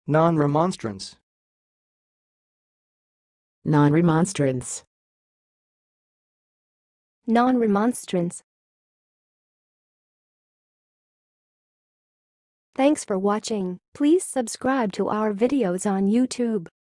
nonremonstrance, nonremonstrance, nonremonstrance. Thanks for watching. Please subscribe to our videos on YouTube.